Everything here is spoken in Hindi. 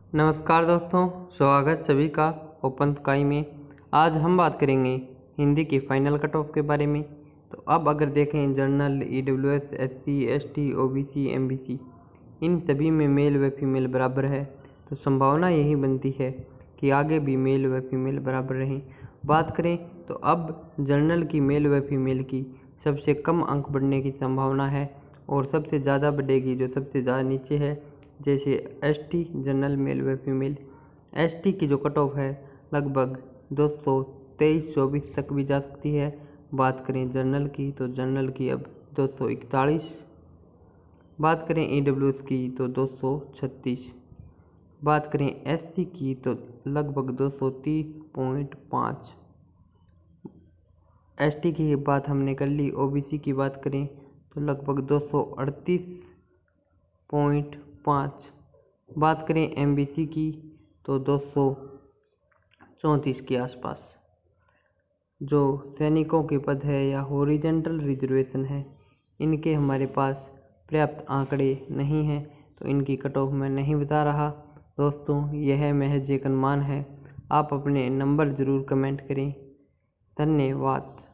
नमस्कार दोस्तों, स्वागत सभी का ओपन स्काई में। आज हम बात करेंगे हिंदी की फाइनल कट ऑफ के बारे में। तो अब अगर देखें general, EWS, SC, ST, OBC, MBC, इन सभी में मेल व फीमेल बराबर है। तो संभावना यही बनती है कि आगे भी मेल व फीमेल बराबर रहें। बात करें तो अब जनरल की मेल व फीमेल की सबसे कम अंक बढ़ने की संभावना है और सबसे ज़्यादा बढ़ेगी जो सबसे ज़्यादा नीचे है, जैसे एसटी जनरल मेल व फीमेल। एसटी की जो कट ऑफ है लगभग 223-24 तक भी जा सकती है। बात करें जनरल की तो जनरल की अब 241। बात करें ईडब्ल्यूएस की तो 236। बात करें एससी की तो लगभग 230.5। एसटी की बात हमने कर ली। ओबीसी की बात करें तो लगभग 238.5। बात करें एमबीसी की तो 234 के आसपास। जो सैनिकों के पद है या हॉरिजॉन्टल रिजर्वेशन है, इनके हमारे पास पर्याप्त आंकड़े नहीं हैं, तो इनकी कट ऑफ मैं नहीं बता रहा। दोस्तों, यह महज एक अनुमान है। आप अपने नंबर ज़रूर कमेंट करें। धन्यवाद।